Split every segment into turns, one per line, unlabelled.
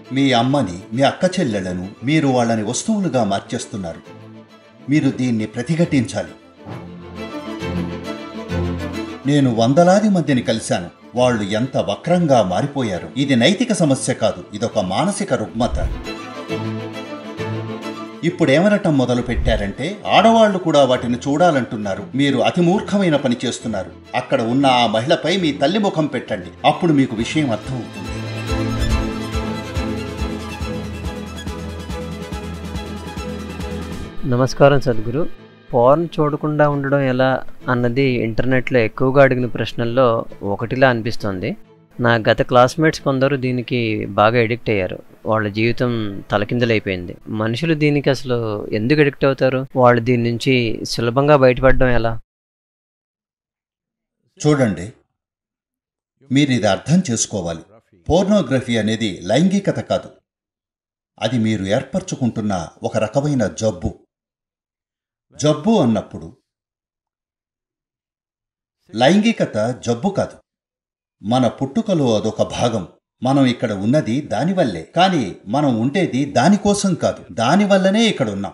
మీ అమ్మని, మీ అక్క చెల్లెళ్లను మీరు వాళ్ళని వస్తువులుగా మార్చేస్తున్నారు. మీరు దీన్ని ప్రతిఘటించాలి. నేను వందలాది మందిని కలిశాను. వాళ్ళు ఎంత వక్రంగా మారిపోయారు. ఇది నైతిక సమస్య కాదు, ఇదొక మానసిక రుగ్మత. ఇప్పుడేమనటం మొదలు పెట్టారంటే ఆడవాళ్లు కూడా వాటిని చూడాలంటున్నారు. మీరు అతి మూర్ఖమైన పని చేస్తున్నారు. అక్కడ ఉన్న ఆ మహిళపై మీ తల్లి ముఖం పెట్టండి, అప్పుడు మీకు విషయం అర్థమవుతుంది.
నమస్కారం సద్గురు. పోర్న్ చూడకుండా ఉండడం ఎలా అన్నది ఇంటర్నెట్లో ఎక్కువగా అడిగిన ప్రశ్నల్లో ఒకటిలా అనిపిస్తుంది. నా గత క్లాస్మేట్స్ కొందరు దీనికి బాగా ఎడిక్ట్ అయ్యారు. వాళ్ళ జీవితం తలకిందులైపోయింది. మనుషులు దీనికి అసలు ఎందుకు ఎడిక్ట్ అవుతారు? వాళ్ళు దీని నుంచి సులభంగా బయటపడడం ఎలా?
చూడండి, మీరు ఇది అర్థం చేసుకోవాలి. పోర్నోగ్రఫీ అనేది లైంగికత కాదు. అది మీరు ఏర్పరచుకుంటున్న ఒక రకమైన జబ్బు. జబ్బు అన్నప్పుడు లైంగికత జబ్బు కాదు. మన పుట్టుకలో అదొక భాగం. మనం ఇక్కడ ఉన్నది దానివల్లే, కానీ మనం ఉండేది దానికోసం కాదు. దానివల్లనే ఇక్కడ ఉన్నాం.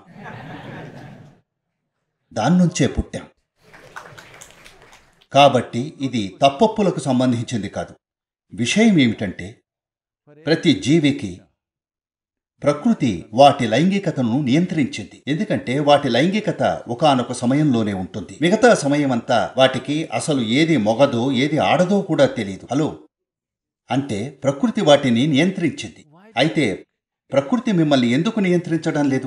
దాన్నుంచే పుట్టాం. కాబట్టి ఇది తప్పొప్పులకు సంబంధించింది కాదు. విషయం ఏమిటంటే, ప్రతి జీవికి ప్రకృతి వాటి లైంగికతను నియంత్రించింది. ఎందుకంటే వాటి లైంగికత ఒకానొక సమయంలోనే ఉంటుంది. మిగతా సమయమంతా వాటికి అసలు ఏది మొగదో ఏది ఆడదో కూడా తెలియదు. హలో, అంటే ప్రకృతి వాటిని నియంత్రించింది. అయితే ప్రకృతి మిమ్మల్ని ఎందుకు నియంత్రించడం లేదు?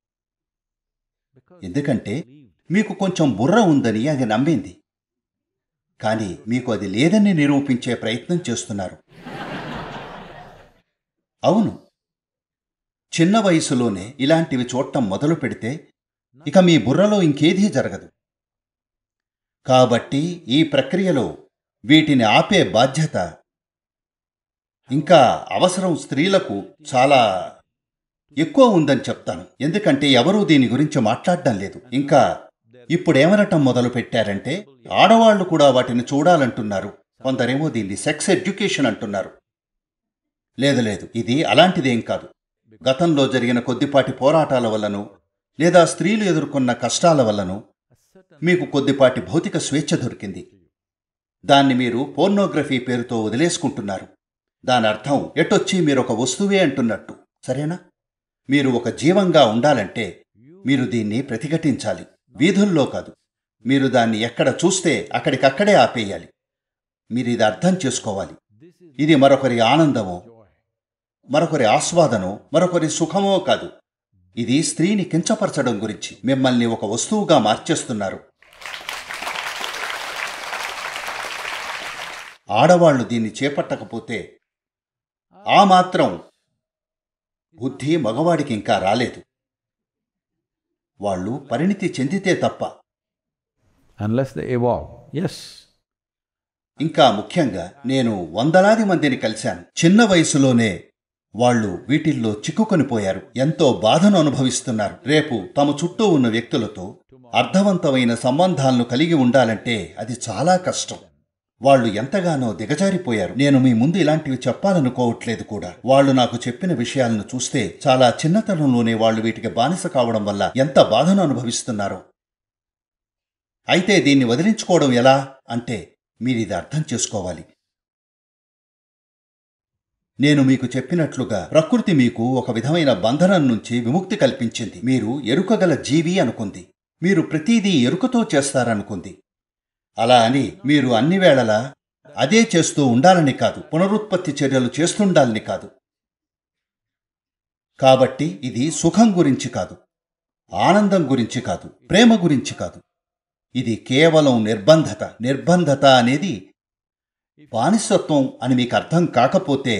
ఎందుకంటే మీకు కొంచెం బుర్ర ఉందని అది నమ్మింది. కానీ మీకు అది లేదని నిరూపించే ప్రయత్నం చేస్తున్నారు. అవును, చిన్న వయసులోనే ఇలాంటివి చూడటం మొదలు పెడితే ఇక మీ బుర్రలో ఇంకేదీ జరగదు. కాబట్టి ఈ ప్రక్రియలో వీటిని ఆపే బాధ్యత ఇంకా అవసరం స్త్రీలకు చాలా ఎక్కువ ఉందని చెప్తాను. ఎందుకంటే ఎవరూ దీని గురించి మాట్లాడడం లేదు. ఇంకా ఇప్పుడేమనటం మొదలు పెట్టారంటే ఆడవాళ్లు కూడా వాటిని చూడాలంటున్నారు. కొందరేమో దీన్ని సెక్స్ ఎడ్యుకేషన్ అంటున్నారు. లేదు, ఇది అలాంటిదేం కాదు. గతంలో జరిగిన కొద్దిపాటి పోరాటాల వల్లనో లేదా స్త్రీలు ఎదుర్కొన్న కష్టాల వల్లనో మీకు కొద్దిపాటి భౌతిక స్వేచ్ఛ దొరికింది. దాన్ని మీరు పోర్నోగ్రఫీ పేరుతో వదిలేసుకుంటున్నారు. దాని అర్థం ఎటొచ్చి మీరొక వస్తువే అంటున్నట్టు. సరేనా? మీరు ఒక జీవంగా ఉండాలంటే మీరు దీన్ని ప్రతిఘటించాలి. వీధుల్లో కాదు. మీరు దాన్ని ఎక్కడ చూస్తే అక్కడికక్కడే ఆపేయాలి. మీరు ఇది అర్థం చేసుకోవాలి. ఇది మరొకరి ఆనందమో, మరొకరి ఆస్వాదనో, మరొకరి సుఖమో కాదు. ఇది స్త్రీని కించపరచడం గురించి. మిమ్మల్ని ఒక వస్తువుగా మార్చేస్తున్నారు. ఆడవాళ్లు దీన్ని చేపట్టకపోతే ఆ మాత్రం బుద్ధి మగవాడికి ఇంకా రాలేదు. వాళ్ళు పరిణితి చెందితే తప్ప.
Unless they evolve. Yes.
ఇంకా ముఖ్యంగా నేను వందలాది మందిని కలిశాను. చిన్న వయసులోనే వాళ్ళు వీటిల్లో చిక్కుకొనిపోయారు. ఎంతో బాధను అనుభవిస్తున్నారు. రేపు తమ చుట్టూ ఉన్న వ్యక్తులతో అర్థవంతమైన సంబంధాలను కలిగి ఉండాలంటే అది చాలా కష్టం. వాళ్ళు ఎంతగానో దిగజారిపోయారు. నేను మీ ముందు ఇలాంటివి చెప్పాలనుకోవట్లేదు కూడా. వాళ్ళు నాకు చెప్పిన విషయాలను చూస్తే చాలా చిన్నతనంలోనే వాళ్ళు వీటికి బానిస కావడం వల్ల ఎంత బాధను అనుభవిస్తున్నారో. అయితే దీన్ని వదిలించుకోవడం ఎలా అంటే మీరిది అర్థం చేసుకోవాలి. నేను మీకు చెప్పినట్లుగా ప్రకృతి మీకు ఒక విధమైన బంధనం నుంచి విముక్తి కల్పించింది. మీరు ఎరుకగల జీవి అనుకుంది. మీరు ప్రతిదీ ఎరుకతో చేస్తారనుకుంది. అలా అని మీరు అన్ని వేళలా అదే చేస్తూ ఉండాలని కాదు. పునరుత్పత్తి చర్యలు చేస్తుండాలని కాదు. కాబట్టి ఇది సుఖం గురించి కాదు, ఆనందం గురించి కాదు, ప్రేమ గురించి కాదు. ఇది కేవలం నిర్బంధత. నిర్బంధత అనేది బానిసత్వం అని మీకు అర్థం కాకపోతే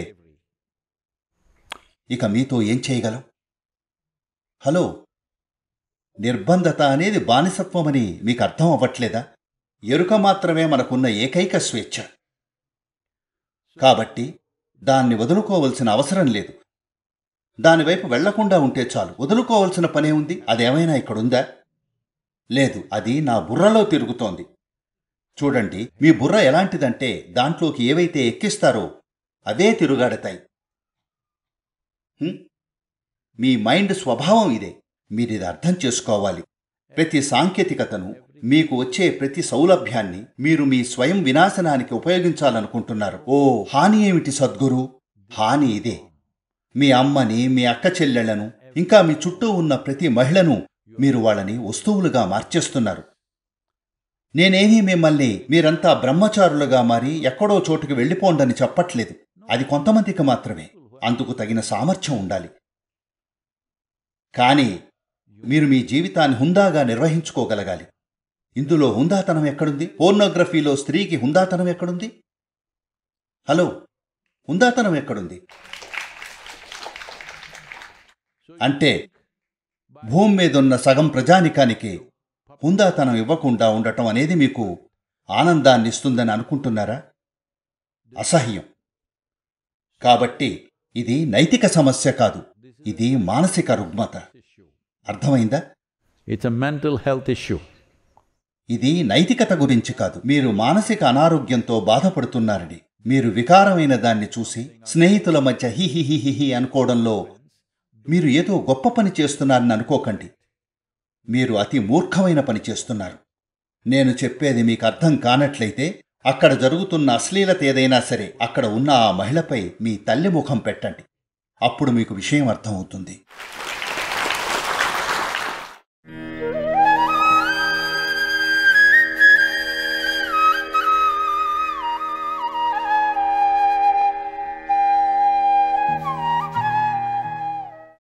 ఇక మీతో ఏం చేయగలం? హలో, నిర్బంధత అనేది బానిసత్వం అని మీకు అర్థం అవ్వట్లేదా? ఎరుక మాత్రమే మనకున్న ఏకైక స్వేచ్ఛ. కాబట్టి దాన్ని వదులుకోవలసిన అవసరం లేదు. దానివైపు వెళ్లకుండా ఉంటే చాలు. వదులుకోవలసిన పనే ఉంది. అదేమైనా ఇక్కడుందా? లేదు, అది నా బుర్రలో తిరుగుతోంది. చూడండి, మీ బుర్ర ఎలాంటిదంటే దాంట్లోకి ఏవైతే ఎక్కిస్తారో అవే తిరుగాడతాయి. హ్మ్? మీ మైండ్ స్వభావం ఇదే. మీరిది అర్థం చేసుకోవాలి. ప్రతి సాంకేతికతను, మీకు వచ్చే ప్రతి సౌలభ్యాన్ని మీరు మీ స్వయం వినాశనానికి ఉపయోగించాలనుకుంటున్నారు. ఓ హాని ఏమిటి సద్గురు? హాని ఇదే. మీ అమ్మని, మీ అక్క చెల్లెళ్లను, ఇంకా మీ చుట్టూ ఉన్న ప్రతి మహిళను మీరు వాళ్ళని వస్తువులుగా మార్చేస్తున్నారు. నేనేమీ మిమ్మల్ని మీరంతా బ్రహ్మచారులుగా మారి ఎక్కడో చోటుకి వెళ్ళిపోండని చెప్పట్లేదు. అది కొంతమందికి మాత్రమే. అందుకు తగిన సామర్థ్యం ఉండాలి. కానీ మీరు మీ జీవితాన్ని హుందాగా నిర్వహించుకోగలగాలి. ఇందులో హుందాతనం ఎక్కడుంది? పోర్నోగ్రఫీలో స్త్రీకి హుందాతనం ఎక్కడుంది? హలో, హుందాతనం ఎక్కడుంది? అంటే భూమి మీదున్న సగం ప్రజానికానికి హుందాతనం ఇవ్వకుండా ఉండటం అనేది మీకు ఆనందాన్ని ఇస్తుందని అనుకుంటున్నారా? అసహ్యం. కాబట్టి ఇది నైతిక సమస్య కాదు, ఇది మానసిక రుగ్మత. అర్థమైందా?
It's a mental health issue.
ఇది నైతికత గురించి కాదు. మీరు మానసిక అనారోగ్యంతో బాధపడుతున్నారని, మీరు వికారమైన దాన్ని చూసి స్నేహితుల మధ్య హిహిహిహిహి అనుకోవడంలో మీరు ఏదో గొప్ప పని చేస్తున్నారని అనుకోకండి. మీరు అతి మూర్ఖమైన పని చేస్తున్నారు. నేను చెప్పేది మీకు అర్థం కానట్లయితే అక్కడ జరుగుతున్న అశ్లీలత ఏదైనా సరే అక్కడ ఉన్న ఆ మహిళపై మీ తల్లి ముఖం పెట్టండి. అప్పుడు మీకు విషయం అర్థమవుతుంది.